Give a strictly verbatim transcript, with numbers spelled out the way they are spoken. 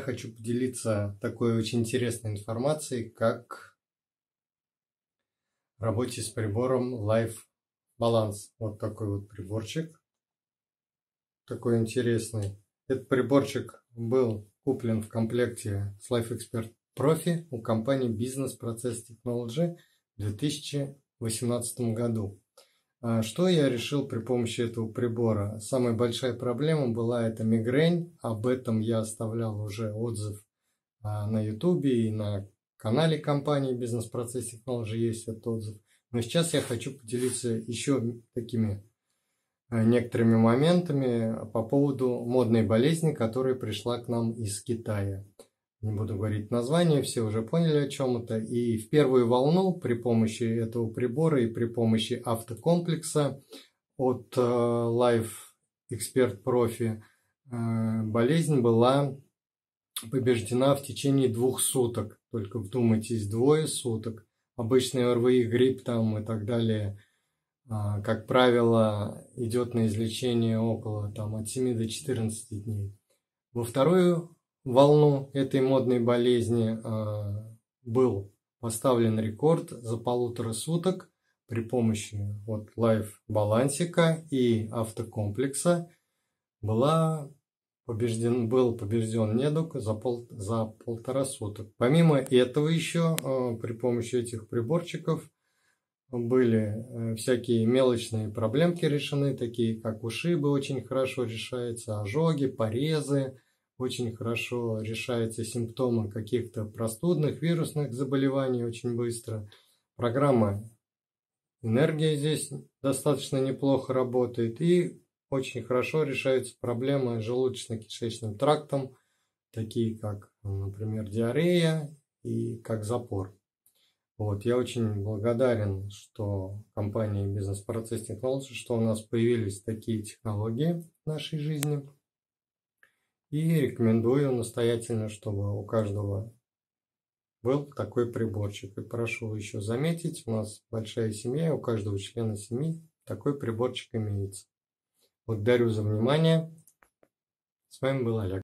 Я хочу поделиться такой очень интересной информацией, как работе с прибором Life Balance. Вот такой вот приборчик, такой интересный. Этот приборчик был куплен в комплекте с Life Expert Profi у компании Business Process Technology в две тысячи восемнадцатом году. Что я решил при помощи этого прибора? Самая большая проблема была это мигрень. Об этом я оставлял уже отзыв на YouTube и на канале компании Business Process Technology есть этот отзыв. Но сейчас я хочу поделиться еще такими некоторыми моментами по поводу модной болезни, которая пришла к нам из Китая. Не буду говорить название, все уже поняли, о чем это. И в первую волну при помощи этого прибора и при помощи автокомплекса от Life Expert Profi болезнь была побеждена в течение двух суток. Только вдумайтесь, двое суток. Обычный ОРВИ, грипп там и так далее, как правило, идет на излечение около там, от семи до четырнадцати дней. Во вторую волну этой модной болезни э, был поставлен рекорд за полутора суток при помощи вот, Life Балансика и автокомплекса была побежден, был побежден недуг за, пол, за полтора суток. Помимо этого еще э, при помощи этих приборчиков были э, всякие мелочные проблемки решены, такие как ушибы очень хорошо решаются, ожоги, порезы. Очень хорошо решаются симптомы каких-то простудных, вирусных заболеваний очень быстро. Программа «Энергия» здесь достаточно неплохо работает. И очень хорошо решаются проблемы с желудочно-кишечным трактом, такие как, например, диарея и как запор. Вот, я очень благодарен, что компания Business Process Technology, что у нас появились такие технологии в нашей жизни. И рекомендую настоятельно, чтобы у каждого был такой приборчик. И прошу еще заметить, у нас большая семья, у каждого члена семьи такой приборчик имеется. Благодарю за внимание. С вами был Олег.